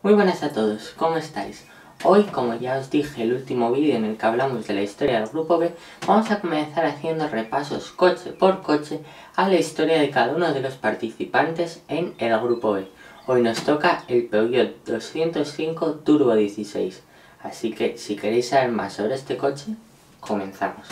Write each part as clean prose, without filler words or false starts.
Muy buenas a todos, ¿cómo estáis? Hoy, como ya os dije en el último vídeo en el que hablamos de la historia del Grupo B, vamos a comenzar haciendo repasos coche por coche a la historia de cada uno de los participantes en el Grupo B. Hoy nos toca el Peugeot 205 Turbo 16, así que si queréis saber más sobre este coche, comenzamos.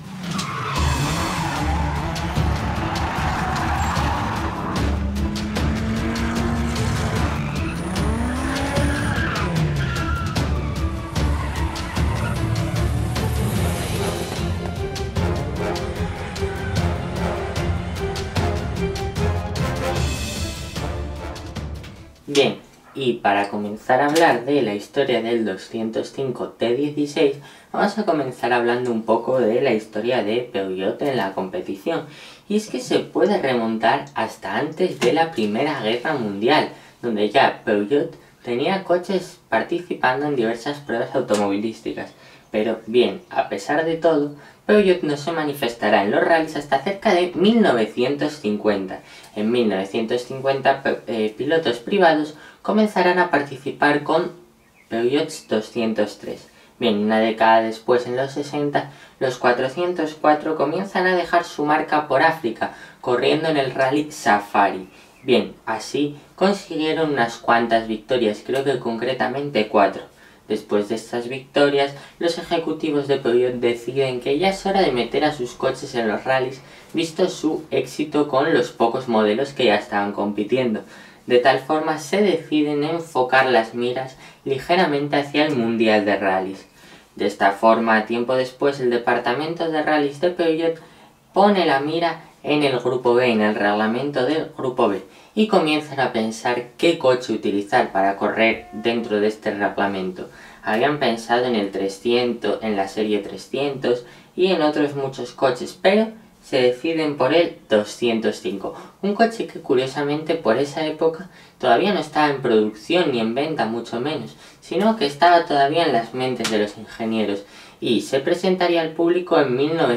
Bien, y para comenzar a hablar de la historia del 205 T16, vamos a comenzar hablando un poco de la historia de Peugeot en la competición. Y es que se puede remontar hasta antes de la Primera Guerra Mundial, donde ya Peugeot tenía coches participando en diversas pruebas automovilísticas. Pero bien, a pesar de todo, Peugeot no se manifestará en los rallies hasta cerca de 1950. En 1950, pilotos privados comenzarán a participar con Peugeot 203. Bien, una década después, en los 60, los 404 comienzan a dejar su marca por África, corriendo en el Rally Safari. Bien, así consiguieron unas cuantas victorias, creo que concretamente 4. Después de estas victorias, los ejecutivos de Peugeot deciden que ya es hora de meter a sus coches en los rallies, visto su éxito con los pocos modelos que ya estaban compitiendo. De tal forma se deciden enfocar las miras ligeramente hacia el Mundial de Rallys. De esta forma, tiempo después, el departamento de rallies de Peugeot pone la mira en el Grupo B, en el reglamento del Grupo B, y comienzan a pensar qué coche utilizar para correr dentro de este reglamento. Habían pensado en el 300, en la serie 300 y en otros muchos coches, pero se deciden por el 205, un coche que curiosamente por esa época todavía no estaba en producción ni en venta, mucho menos, sino que estaba todavía en las mentes de los ingenieros y se presentaría al público en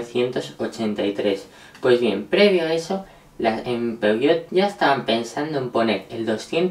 1983. Pues bien, previo a eso, en Peugeot ya estaban pensando en poner el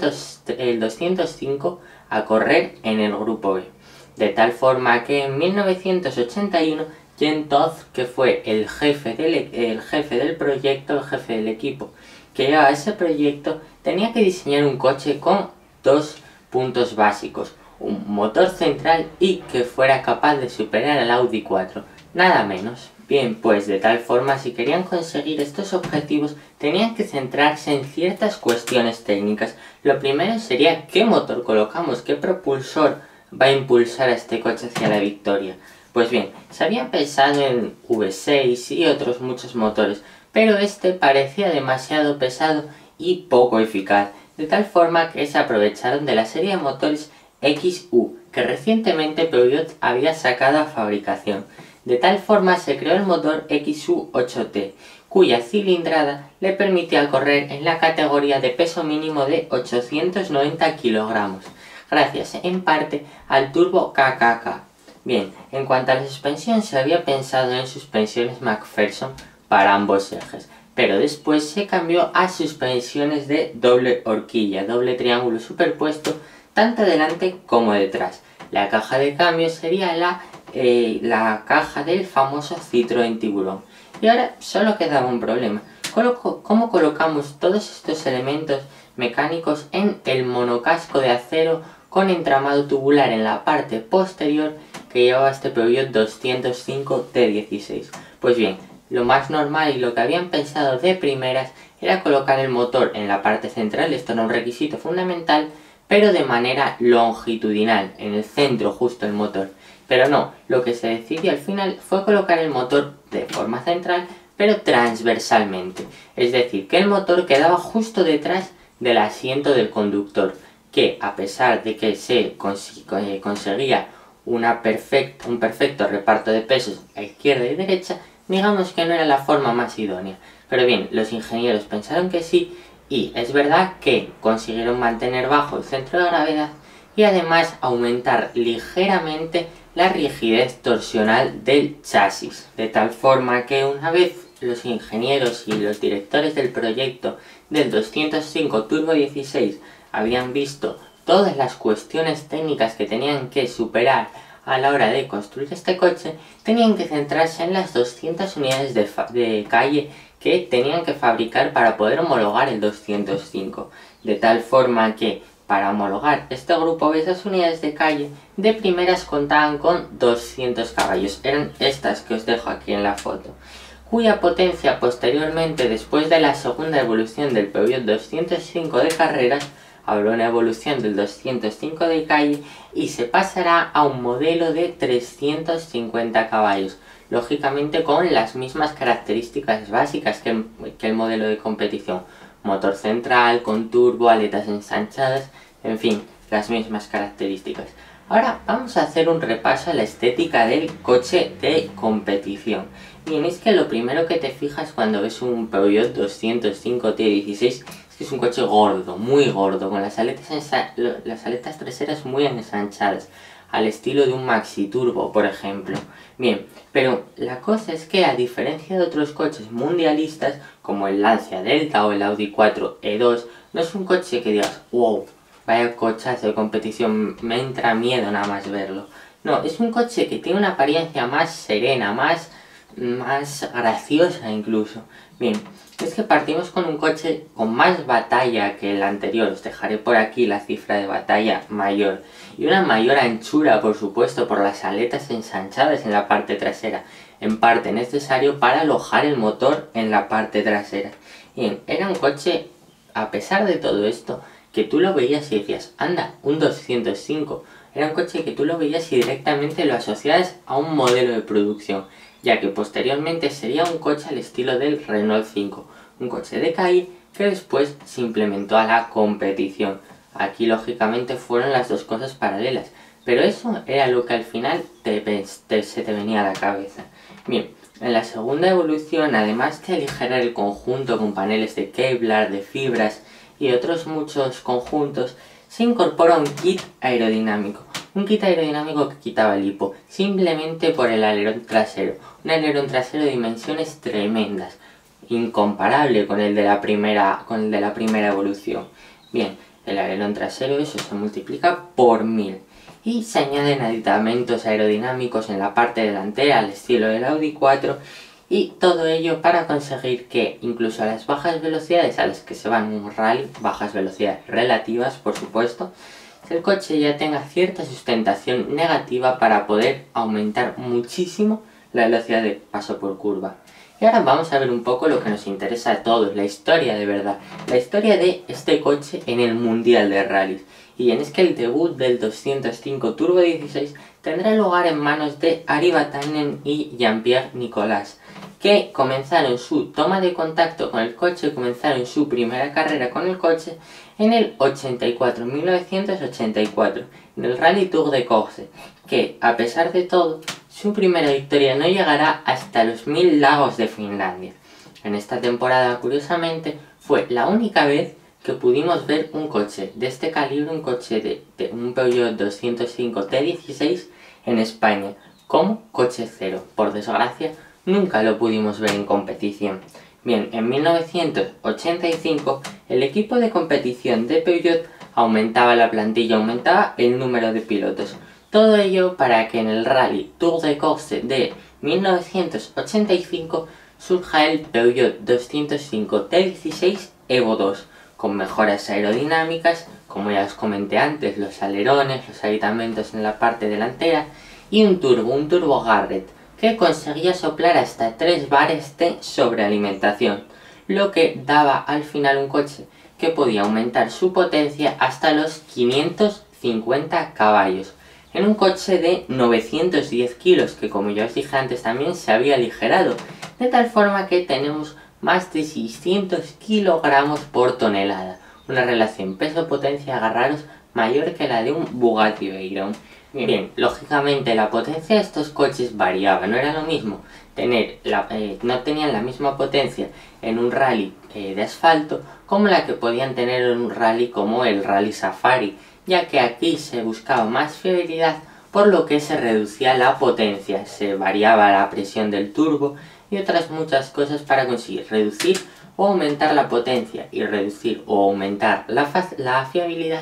205 a correr en el Grupo B. De tal forma que en 1981, Jean Todt, que fue el jefe del proyecto, el jefe del equipo que llevaba ese proyecto, tenía que diseñar un coche con dos puntos básicos: un motor central y que fuera capaz de superar al Audi 4, nada menos. Bien, pues de tal forma, si querían conseguir estos objetivos, tenían que centrarse en ciertas cuestiones técnicas. Lo primero sería qué motor colocamos, qué propulsor va a impulsar a este coche hacia la victoria. Pues bien, se habían pensado en V6 y otros muchos motores, pero este parecía demasiado pesado y poco eficaz, de tal forma que se aprovecharon de la serie de motores XU, que recientemente Peugeot había sacado a fabricación. De tal forma se creó el motor XU8T, cuya cilindrada le permitía correr en la categoría de peso mínimo de 890 kilogramos, gracias en parte al turbo KKK. Bien, en cuanto a la suspensión, se había pensado en suspensiones McPherson para ambos ejes, pero después se cambió a suspensiones de doble horquilla, doble triángulo superpuesto, tanto delante como detrás. La caja de cambio sería la caja del famoso Citroën Tiburón. Y ahora solo quedaba un problema: ¿cómo colocamos todos estos elementos mecánicos en el monocasco de acero con entramado tubular en la parte posterior que llevaba este Peugeot 205 T16? Pues bien, lo más normal y lo que habían pensado de primeras era colocar el motor en la parte central. Esto era un requisito fundamental, pero de manera longitudinal, en el centro justo del motor. Pero no, lo que se decidió al final fue colocar el motor de forma central, pero transversalmente. Es decir, que el motor quedaba justo detrás del asiento del conductor, que a pesar de que se conseguía un perfecto reparto de pesos a izquierda y derecha, digamos que no era la forma más idónea. Pero bien, los ingenieros pensaron que sí, y es verdad que consiguieron mantener bajo el centro de gravedad y además aumentar ligeramente la rigidez torsional del chasis, de tal forma que una vez los ingenieros y los directores del proyecto del 205 Turbo 16 habían visto todas las cuestiones técnicas que tenían que superar a la hora de construir este coche, tenían que centrarse en las 200 unidades de calle que tenían que fabricar para poder homologar el 205, de tal forma que para homologar este grupo de esas unidades de calle, de primeras contaban con 200 caballos, eran estas que os dejo aquí en la foto, cuya potencia posteriormente, después de la segunda evolución del Peugeot 205 de carreras, habrá una evolución del 205 de calle y se pasará a un modelo de 350 caballos, lógicamente con las mismas características básicas que el modelo de competición, motor central, con turbo, aletas ensanchadas, en fin, las mismas características. Ahora vamos a hacer un repaso a la estética del coche de competición. Bien, es que lo primero que te fijas cuando ves un Peugeot 205 T16 es que es un coche gordo, muy gordo, con las aletas traseras muy ensanchadas, al estilo de un Maxi Turbo, por ejemplo. Bien, pero la cosa es que a diferencia de otros coches mundialistas, como el Lancia Delta o el Audi 4 E2, no es un coche que digas, wow, vaya cochazo de competición, me entra miedo nada más verlo. No, es un coche que tiene una apariencia más serena, más graciosa incluso. Bien, es que partimos con un coche con más batalla que el anterior, os dejaré por aquí la cifra de batalla mayor, y una mayor anchura, por supuesto, por las aletas ensanchadas en la parte trasera, en parte necesario para alojar el motor en la parte trasera. Bien, era un coche, a pesar de todo esto, que tú lo veías y decías, anda, un 205, era un coche que tú lo veías y directamente lo asociabas a un modelo de producción, ya que posteriormente sería un coche al estilo del Renault 5, un coche de calle que después se implementó a la competición. Aquí lógicamente fueron las dos cosas paralelas, pero eso era lo que al final se te venía a la cabeza. Bien, en la segunda evolución, además de aligerar el conjunto con paneles de Kevlar, de fibras y otros muchos conjuntos, se incorpora un kit aerodinámico. Un kit aerodinámico que quitaba el hipo, simplemente por el alerón trasero. Un alerón trasero de dimensiones tremendas, incomparable con el de la primera evolución. Bien, el alerón trasero, eso se multiplica por 1000. Y se añaden aditamentos aerodinámicos en la parte delantera al estilo del Audi 4. Y todo ello para conseguir que incluso a las bajas velocidades a las que se van en un rally, bajas velocidades relativas por supuesto, el coche ya tenga cierta sustentación negativa para poder aumentar muchísimo la velocidad de paso por curva. Y ahora vamos a ver un poco lo que nos interesa a todos, la historia de verdad, la historia de este coche en el Mundial de Rallys. Y bien, es que el debut del 205 Turbo 16 tendrá lugar en manos de Ari Vatanen y Jean-Pierre Nicolas, que comenzaron su toma de contacto con el coche, comenzaron su primera carrera con el coche en el 1984, en el Rally Tour de Corse, que a pesar de todo, su primera victoria no llegará hasta los 1000 lagos de Finlandia. En esta temporada, curiosamente, fue la única vez que pudimos ver un coche de este calibre, un coche de un Peugeot 205 T16 en España, como coche cero. Por desgracia, nunca lo pudimos ver en competición. Bien, en 1985 el equipo de competición de Peugeot aumentaba la plantilla, aumentaba el número de pilotos. Todo ello para que en el Rally Tour de Corse de 1985 surja el Peugeot 205 T16 Evo 2, con mejoras aerodinámicas, como ya os comenté antes, los alerones, los aditamentos en la parte delantera y un turbo Garrett, que conseguía soplar hasta 3 bares de sobrealimentación, lo que daba al final un coche que podía aumentar su potencia hasta los 550 caballos, en un coche de 910 kilos, que como ya os dije antes también se había aligerado, de tal forma que tenemos más de 600 kilogramos por tonelada, una relación peso-potencia, agarraros, mayor que la de un Bugatti Veyron. Bien, lógicamente la potencia de estos coches variaba, no era lo mismo no tenían la misma potencia en un rally de asfalto como la que podían tener en un rally como el Rally Safari, ya que aquí se buscaba más fiabilidad, por lo que se reducía la potencia, se variaba la presión del turbo y otras muchas cosas para conseguir reducir o aumentar la potencia y reducir o aumentar la fiabilidad.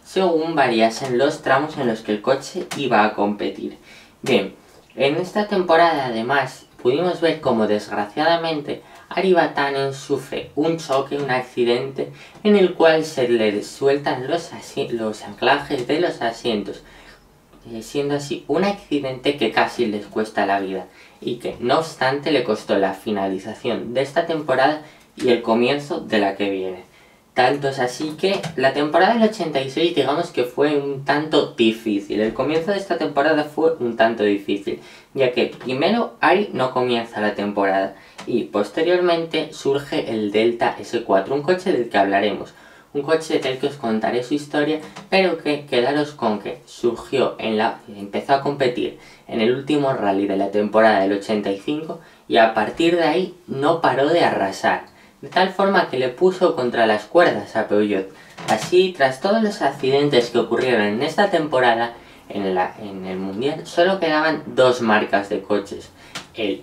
según variasen los tramos en los que el coche iba a competir. Bien, en esta temporada además pudimos ver cómo desgraciadamente Ari Vatanen sufre un choque, un accidente en el cual se le sueltan los anclajes de los asientos, siendo así un accidente que casi les cuesta la vida y que no obstante le costó la finalización de esta temporada y el comienzo de la que viene. Tanto es así que la temporada del 86 digamos que fue un tanto difícil. El comienzo de esta temporada fue un tanto difícil, ya que primero Ari no comienza la temporada y posteriormente surge el Delta S4, un coche del que hablaremos. Un coche del que os contaré su historia, pero que quedaros con que surgió empezó a competir en el último rally de la temporada del 85 y a partir de ahí no paró de arrasar, de tal forma que le puso contra las cuerdas a Peugeot. Así, tras todos los accidentes que ocurrieron en esta temporada, en el Mundial solo quedaban dos marcas de coches, el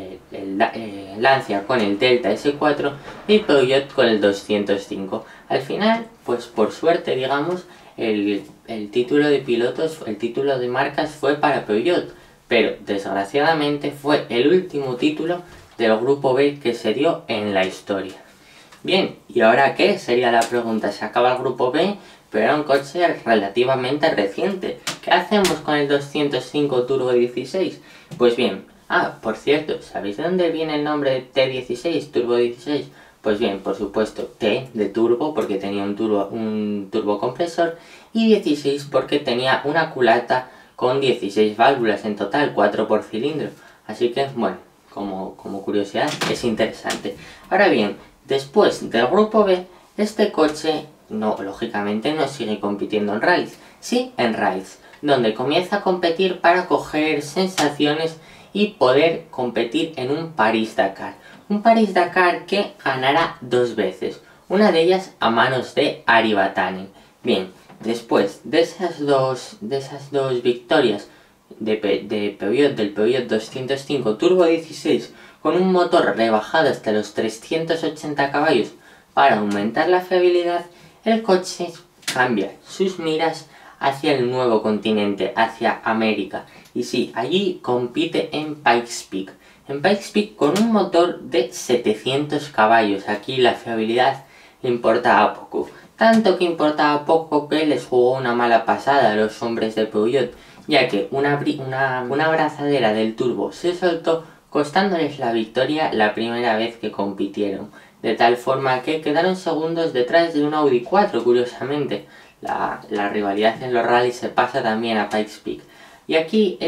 Lancia con el Delta S4 y Peugeot con el 205. Al final, pues por suerte digamos, el título de pilotos, el título de marcas fue para Peugeot, pero desgraciadamente fue el último título del grupo B que se dio en la historia. Bien, ¿y ahora qué? Sería la pregunta. Se acaba el grupo B, pero era un coche relativamente reciente. ¿Qué hacemos con el 205 Turbo 16? Pues bien, por cierto, ¿sabéis de dónde viene el nombre de T16, Turbo 16? Pues bien, por supuesto, T de turbo porque tenía un turbocompresor y 16 porque tenía una culata con 16 válvulas en total, 4 por cilindro. Así que, bueno, como curiosidad es interesante. Ahora bien, después del grupo B, este coche lógicamente no sigue compitiendo en rallies, sí en rallies, donde comienza a competir para coger sensaciones y poder competir en un París-Dakar. Un París-Dakar que ganará dos veces, una de ellas a manos de Ari Vatanen. Bien, después de esas dos victorias del Peugeot 205 Turbo 16 con un motor rebajado hasta los 380 caballos para aumentar la fiabilidad, el coche cambia sus miras hacia el nuevo continente, hacia América. Y sí, allí compite en Pikes Peak. En Pikes Peak con un motor de 700 caballos. Aquí la fiabilidad le importaba poco. Tanto que importaba poco que les jugó una mala pasada a los hombres de Peugeot, ya que una abrazadera del turbo se soltó, costándoles la victoria la primera vez que compitieron. De tal forma que quedaron segundos detrás de un Audi 4, curiosamente. La rivalidad en los rallies se pasa también a Pikes Peak. Y aquí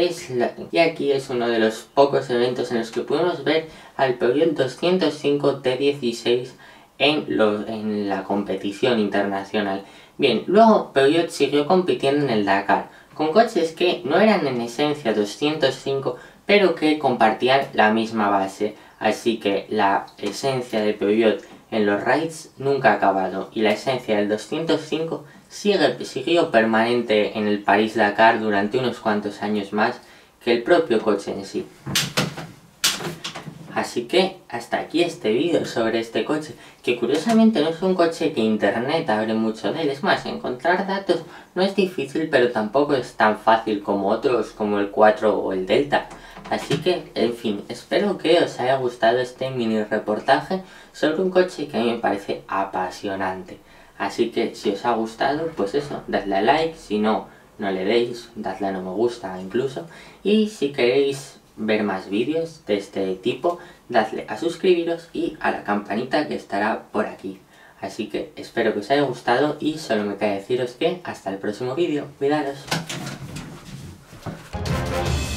es uno de los pocos eventos en los que podemos ver al Peugeot 205 T16 en la competición internacional. Bien, luego Peugeot siguió compitiendo en el Dakar, con coches que no eran en esencia 205, pero que compartían la misma base. Así que la esencia de Peugeot en los raids nunca ha acabado y la esencia del 205 siguió permanente en el París-Dakar durante unos cuantos años más que el propio coche en sí. Así que hasta aquí este vídeo sobre este coche, que curiosamente no es un coche que internet hable mucho de él. Es más, encontrar datos no es difícil, pero tampoco es tan fácil como otros, como el 4 o el Delta. Así que, en fin, espero que os haya gustado este mini reportaje sobre un coche que a mí me parece apasionante. Así que si os ha gustado, pues eso, dadle a like, si no, no le deis, dadle a no me gusta incluso. Y si queréis ver más vídeos de este tipo, dadle a suscribiros y a la campanita que estará por aquí. Así que espero que os haya gustado y solo me queda deciros que hasta el próximo vídeo. Cuidaros.